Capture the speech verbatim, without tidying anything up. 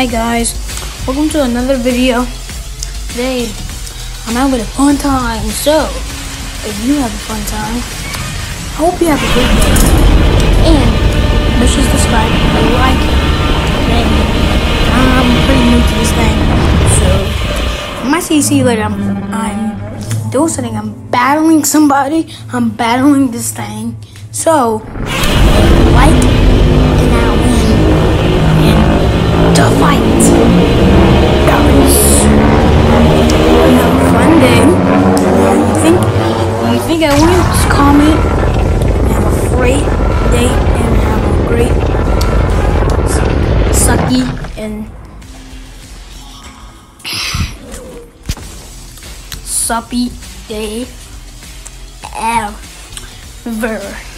Hi guys, welcome to another video. Today, I'm having a fun time, so if you have a fun time, I hope you have a good day. And make sure to subscribe and like it. And I'm pretty new to this thing, so I might see, see you later. I'm, I'm doing something, I'm battling somebody, I'm battling this thing. So, like, and I'll win. And to fight. Guys, have a fun day. You think, you think I win? Just comment. And have a great day and have a great sucky and suppy day ever.